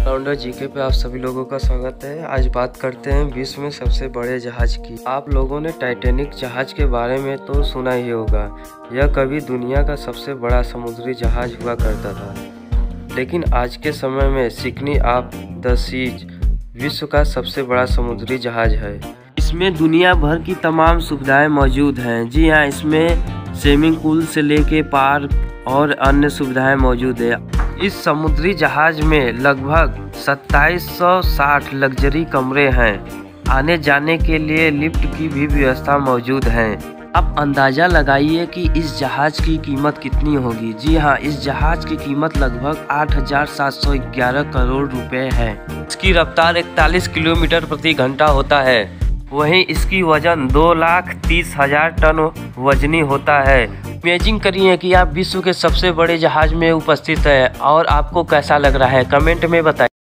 Allrounder GK पे आप सभी लोगों का स्वागत है। आज बात करते हैं विश्व में सबसे बड़े जहाज की। आप लोगों ने टाइटैनिक जहाज के बारे में तो सुना ही होगा। यह कभी दुनिया का सबसे बड़ा समुद्री जहाज हुआ करता था, लेकिन आज के समय में सिडनी ऑफ द सीज विश्व का सबसे बड़ा समुद्री जहाज है। इसमें दुनिया भर की तमाम सुविधाएं मौजूद हैं। जी हाँ, इसमें स्विमिंग पूल से लेके पार्क और अन्य सुविधाएं मौजूद है। इस समुद्री जहाज में लगभग 2760 लग्जरी कमरे हैं। आने जाने के लिए लिफ्ट की भी व्यवस्था मौजूद है। आप अंदाजा लगाइए कि इस जहाज की कीमत कितनी होगी। जी हाँ, इस जहाज की कीमत लगभग 8,711 करोड़ रुपए है। इसकी रफ्तार 41 किलोमीटर प्रति घंटा होता है। वहीं इसकी वजन 2,30,000 टन वजनी होता है। इमेजिन करिए कि आप विश्व के सबसे बड़े जहाज में उपस्थित हैं और आपको कैसा लग रहा है, कमेंट में बताइए।